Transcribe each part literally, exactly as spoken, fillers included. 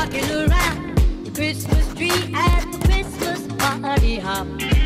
rocking around the Christmas tree at the Christmas party hop.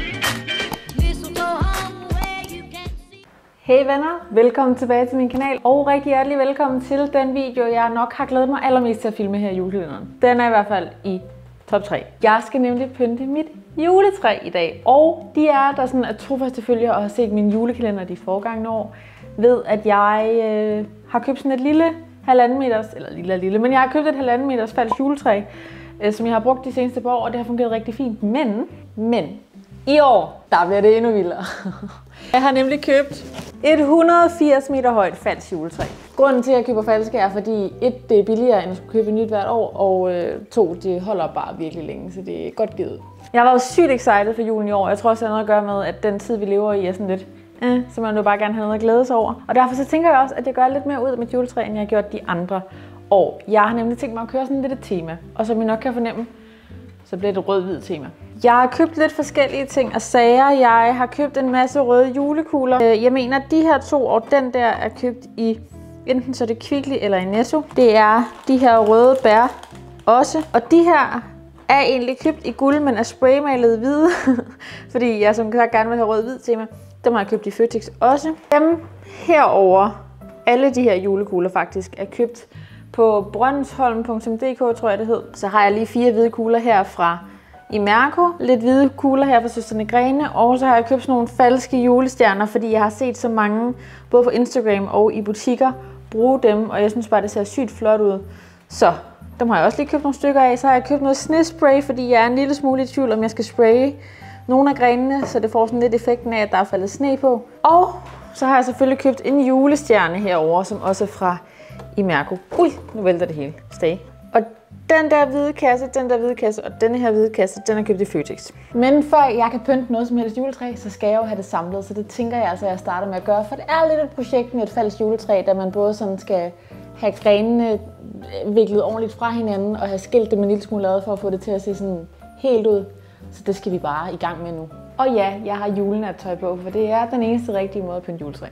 Mistletoe hung where you can see. Hey venner, velkommen tilbage til min kanal, og rigtig hjertelig velkommen til den video, jeg nok har glædet mig allermest til at filme her i julekalenderen. Den er i hvert fald i top tre. Jeg skal nemlig pynte mit juletræ i dag, og de er der sådan at trofaste følgere og har set min julekalender de forgangne år, ved at jeg øh, har købt sådan et lille halvanden meters, eller lille lille, men jeg har købt et halvanden meters falsk juletræ, øh, som jeg har brugt de seneste par år, og det har fungeret rigtig fint. Men, men, i år, der bliver det endnu vildere. Jeg har nemlig købt et hundrede og firs meter højt falsk juletræ. Grunden til at jeg køber falske er, fordi et, det er billigere end at skulle købe nyt hvert år, og øh, to, det holder bare virkelig længe, så det er godt givet. Jeg var jo sygt excited for julen i år. Jeg tror også, det har noget at gøre med, at den tid, vi lever i, er sådan lidt, eh, så man jo bare gerne have noget at glæde sig over. Og derfor så tænker jeg også, at jeg gør lidt mere ud af mit juletræ, end jeg har gjort de andre år. Jeg har nemlig tænkt mig at køre sådan lidt et tema, og som I nok kan fornemme, så bliver det et rød-hvid tema. Jeg har købt lidt forskellige ting og sager. Jeg har købt en masse røde julekugler. Jeg mener, at de her to og den der er købt i enten så det Kvickly eller i Netto. Det er de her røde bær også. Og de her er egentlig købt i guld, men er spraymalet hvide. Fordi jeg som sagt gerne vil have rød-hvid tema. Dem har jeg købt i Føtex også. Dem herover, alle de her julekugler faktisk, er købt på brønsholm punktum d k, tror jeg det hed. Så har jeg lige fire hvide kugler her fra Imerco, lidt hvide kugler her fra Søstrene Grene, og så har jeg købt sådan nogle falske julestjerner, fordi jeg har set så mange, både på Instagram og i butikker, bruge dem, og jeg synes bare, det ser sygt flot ud. Så dem har jeg også lige købt nogle stykker af. Så har jeg købt noget snespray, fordi jeg er en lille smule i tvivl, om jeg skal spraye nogle af grenene, så det får sådan lidt effekten af, at der er faldet sne på. Og så har jeg selvfølgelig købt en julestjerne herover, som også er fra Imerco. Ui, nu vælter det hele. Stay. Og den der hvide kasse, den der hvide kasse og denne her hvide kasse, den er købt i Føtex. Men før jeg kan pynte noget som helst juletræ, så skal jeg jo have det samlet, så det tænker jeg altså, at jeg starter med at gøre. For det er lidt et projekt med et falsk juletræ, der man både sådan skal have grenene viklet ordentligt fra hinanden og have skilt dem en lille smule ad for at få det til at se sådan helt ud. Så det skal vi bare i gang med nu. Og ja, jeg har julenattøj på, for det er den eneste rigtige måde at pynte juletræ.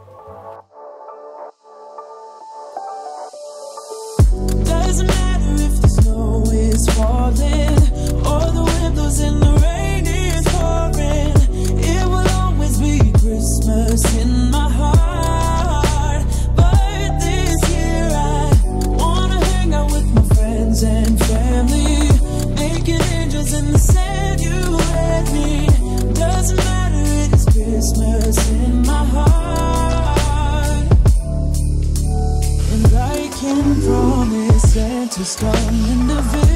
Is falling, or the windows in the rain is pouring. It will always be Christmas in my heart. But this year I wanna hang out with my friends and family, making angels in the sand. You and me, doesn't matter, it is Christmas in my heart. And I can promise Santa's coming to visit.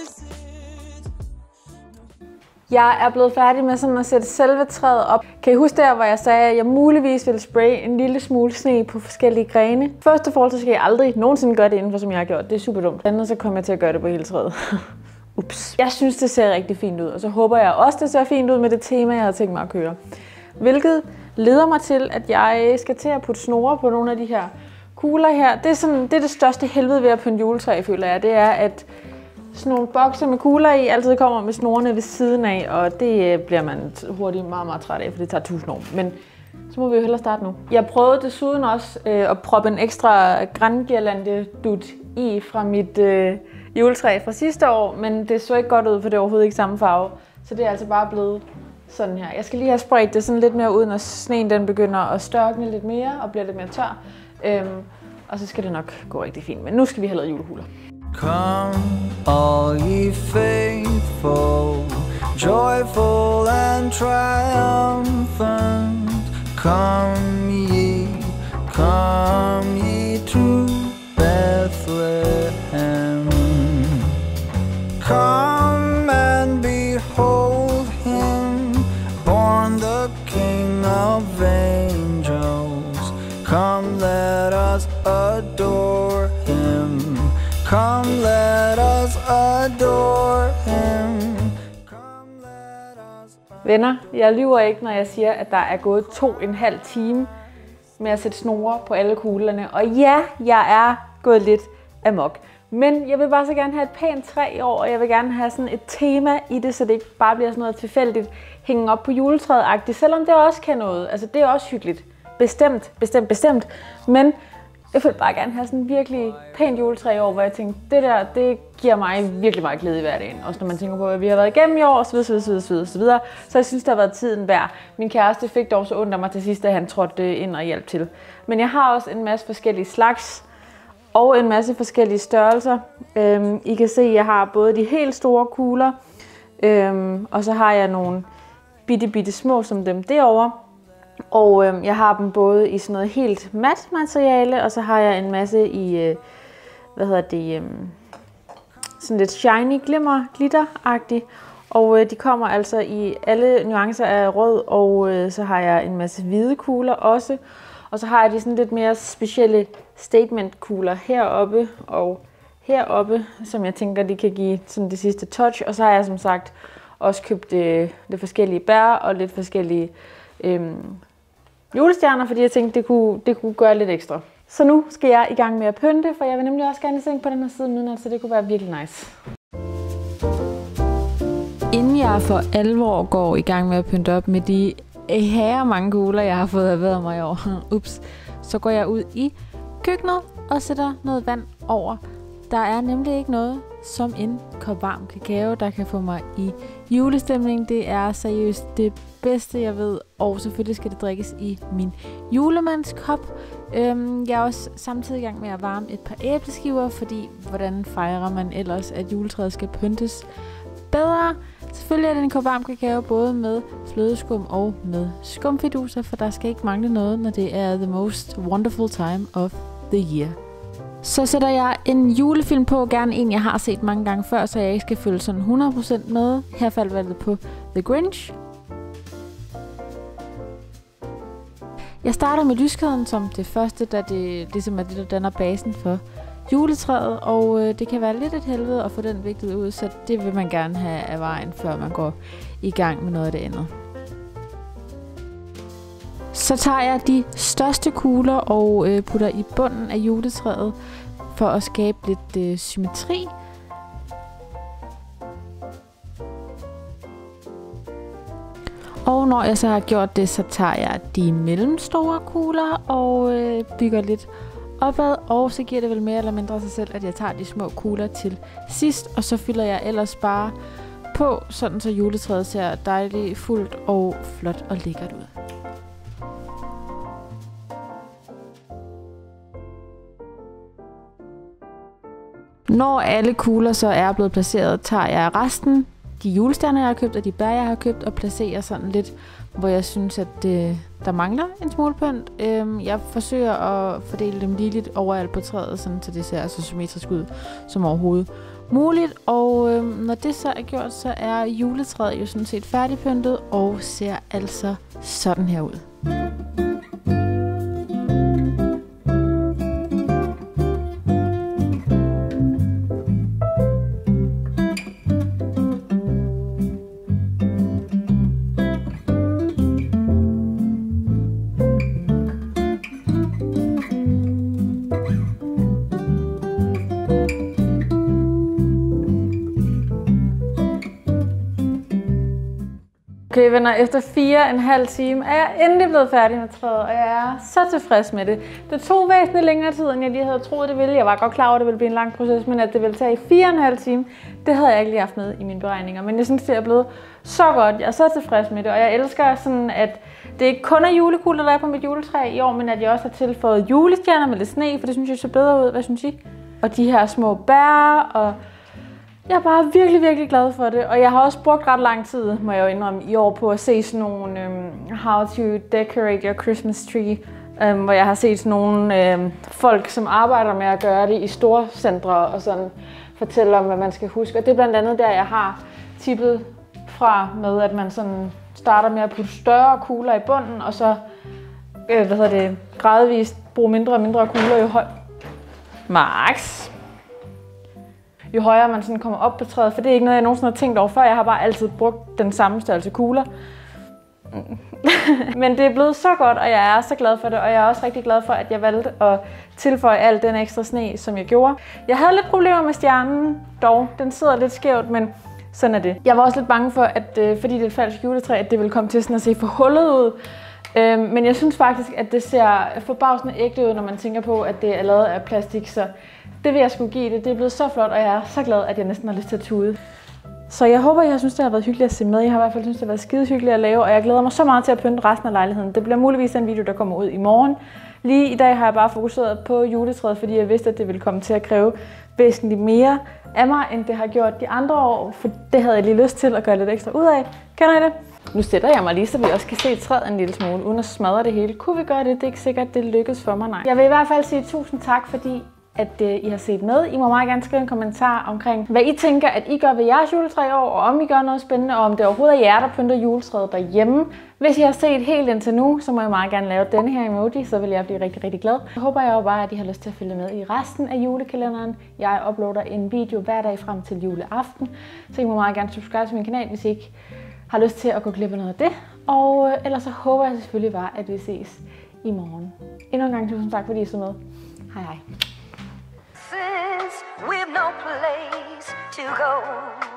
Jeg er blevet færdig med sådan at sætte selve træet op. Kan I huske der, hvor jeg sagde, at jeg muligvis ville spraye en lille smule sne på forskellige grene? Først og fremmest så skal jeg aldrig nogensinde gøre det indenfor, som jeg har gjort. Det er super dumt. Andet så kommer jeg til at gøre det på hele træet. Ups. Jeg synes, det ser rigtig fint ud, og så håber jeg også, det ser fint ud med det tema, jeg har tænkt mig at køre. Hvilket leder mig til, at jeg skal til at putte snore på nogle af de her kugler her. Det er, sådan, det er det største helvede ved at pynte juletræ, føler jeg. Det er, at sådan nogle bokser med kugler i altid kommer med snorene ved siden af, og det bliver man hurtigt meget, meget træt af, for det tager tusind år. Men så må vi jo hellere starte nu. Jeg prøvede desuden også øh, at proppe en ekstra grangirlande dut i fra mit øh, juletræ fra sidste år, men det så ikke godt ud, for det er overhovedet ikke samme farve. Så det er altså bare blevet sådan her. Jeg skal lige have spredt det sådan lidt mere ud, når sneen den begynder at størkne lidt mere og bliver lidt mere tør. Øhm, og så skal det nok gå rigtig fint, men nu skal vi have lavet julekugler. Come, all ye faithful, joyful and triumphant. Come ye, come ye to Bethlehem. Come and behold him, born the King of angels. Come, let us adore him. Come, let us adore him. Come, let us adore. Venner, jeg lyver ikke, når jeg siger, at der er gået to og en halv time med at sætte snore på alle kuglerne. Og ja, jeg er gået lidt amok. Men jeg vil bare så gerne have et pænt træ i år, og jeg vil gerne have sådan et tema i det, så det ikke bare bliver sådan noget tilfældigt hængen op på juletræet-agtigt, selvom det også kan noget. Altså, det er også hyggeligt. Bestemt, bestemt, bestemt. Men Jeg vil bare gerne have sådan en virkelig pænt juletræ i år, hvor jeg tænkte, det der, det giver mig virkelig meget glæde i hverdagen. Også når man tænker på, hvad vi har været igennem i år, osv. osv., osv., osv. Så jeg synes, det har været tiden værd. Min kæreste fik dog så ondt af mig til sidst, da han trådte ind og hjalp til. Men jeg har også en masse forskellige slags og en masse forskellige størrelser. Øhm, I kan se, at jeg har både de helt store kugler, øhm, og så har jeg nogle bitte, bitte små som dem derovre. Og øhm, jeg har dem både i sådan noget helt mat materiale, og så har jeg en masse i, øh, hvad hedder det, øh, sådan lidt shiny glimmer, glitter-agtigt. Og øh, de kommer altså i alle nuancer af rød, og øh, så har jeg en masse hvide kugler også. Og så har jeg de sådan lidt mere specielle statement-kugler heroppe og heroppe, som jeg tænker, de kan give sådan det sidste touch. Og så har jeg som sagt også købt øh, lidt forskellige bær og lidt forskellige øh, julestjerner, fordi jeg tænkte, det kunne, det kunne gøre lidt ekstra. Så nu skal jeg i gang med at pynte, for jeg vil nemlig også gerne i seng på den her side midnat, så det kunne være virkelig nice. Inden jeg for alvor går i gang med at pynte op med de herre mange kugler, jeg har fået erhvervet mig i år, ups, så går jeg ud i køkkenet og sætter noget vand over. Der er nemlig ikke noget som en kop varm kakao, der kan få mig i julestemning. Det er seriøst det bedste, jeg ved, og selvfølgelig skal det drikkes i min julemandskop. Øhm, jeg er også samtidig i gang med at varme et par æbleskiver, fordi hvordan fejrer man ellers, at juletræet skal pyntes bedre? Selvfølgelig er det en kop varm kakao, både med flødeskum og med skumfiduser, for der skal ikke mangle noget, når det er the most wonderful time of the year. Så sætter jeg en julefilm på, gerne en jeg har set mange gange før, så jeg ikke skal følge sådan hundrede procent med. Her faldt valget på The Grinch. Jeg starter med lyskæden som det første, da det ligesom er det, der danner basen for juletræet, og øh, det kan være lidt et helvede at få den viklet ud, så det vil man gerne have af vejen, før man går i gang med noget af det andet. Så tager jeg de største kugler og øh, putter i bunden af juletræet for at skabe lidt øh, symmetri. Og når jeg så har gjort det, så tager jeg de mellemstore kugler og øh, bygger lidt opad, og så giver det vel mere eller mindre sig selv, at jeg tager de små kugler til sidst, og så fylder jeg ellers bare på, sådan så juletræet ser dejligt, fuldt og flot og lækkert ud. Når alle kugler så er blevet placeret, tager jeg resten, de julestjerner jeg har købt og de bær jeg har købt, og placerer sådan lidt, hvor jeg synes at øh, der mangler en smule pynt. Øhm, jeg forsøger at fordele dem lige lidt overalt på træet, sådan, så det ser så symmetrisk ud som overhovedet muligt. Og øhm, når det så er gjort, så er juletræet jo sådan set færdigpyntet og ser altså sådan her ud. Okay venner, efter fire og en halv time er jeg endelig blevet færdig med træet, og jeg er så tilfreds med det. Det tog væsentligt længere tid, end jeg lige havde troet, det ville. Jeg var godt klar over, at det ville blive en lang proces, men at det ville tage fire og en halv time, det havde jeg ikke lige haft med i mine beregninger. Men jeg synes, det er blevet så godt. Jeg er så tilfreds med det, og jeg elsker sådan, at det ikke kun er julekugler, der er på mit juletræ i år, men at jeg også har tilføjet julestjerner med lidt sne, for det synes jeg ser bedre ud. Hvad synes I? Og de her små bær, og jeg er bare virkelig, virkelig glad for det, og jeg har også brugt ret lang tid, må jeg jo indrømme, i år på at se sådan nogle um, how to decorate your Christmas tree, um, hvor jeg har set sådan nogle um, folk, som arbejder med at gøre det i store centre og sådan fortælle om, hvad man skal huske. Og det er blandt andet der, jeg har tippet fra med, at man sådan starter med at putte større kugler i bunden, og så øh, hvad hedder det, gradvist bruge mindre og mindre kugler jo højt. Max! Jo højere man sådan kommer op på træet, for det er ikke noget, jeg nogensinde har tænkt over før. Jeg har bare altid brugt den samme størrelse kugler. Men det er blevet så godt, og jeg er så glad for det, og jeg er også rigtig glad for, at jeg valgte at tilføje al den ekstra sne, som jeg gjorde. Jeg havde lidt problemer med stjernen, dog. Den sidder lidt skævt, men sådan er det. Jeg var også lidt bange for, at øh, fordi det er et falsk juletræ, at det ville komme til sådan at se for hullet ud. Øhm, men jeg synes faktisk, at det ser forbavsende ægte ud, når man tænker på, at det er lavet af plastik, så det vil jeg skulle give det. Det er blevet så flot, og jeg er så glad, at jeg næsten har lyst til at tude. Så jeg håber, I har synes, det har været hyggeligt at se med. Jeg har i hvert fald synes, det har været skide hyggeligt at lave, og jeg glæder mig så meget til at pynte resten af lejligheden. Det bliver muligvis en video, der kommer ud i morgen. Lige i dag har jeg bare fokuseret på juletræet, fordi jeg vidste, at det ville komme til at kræve væsentligt mere af mig, end det har gjort de andre år, for det havde jeg lige lyst til at gøre lidt ekstra ud af. Kender I det? Nu sætter jeg mig lige, så vi også kan se træet en lille smule, uden at smadre det hele. Kunne vi gøre det? Det er ikke sikkert, at det lykkes for mig, nej. Jeg vil i hvert fald sige tusind tak, fordi at uh, I har set med. I må meget gerne skrive en kommentar omkring, hvad I tænker, at I gør ved jeres juletræ i år, og om I gør noget spændende, og om det overhovedet er jer, der pynter juletræet derhjemme. Hvis I har set helt indtil nu, så må jeg meget gerne lave denne her emoji, så vil jeg blive rigtig, rigtig glad. Så håber jeg jo bare, at I har lyst til at følge med i resten af julekalenderen. Jeg uploader en video hver dag frem til juleaften, så I må meget gerne subscribe til min kanal, hvis I ikke har lyst til at gå glip af noget af det. Og øh, ellers så håber jeg selvfølgelig bare, at vi ses i morgen. Endnu en gang tusind tak, fordi I så med. Hej hej. We've no place to go.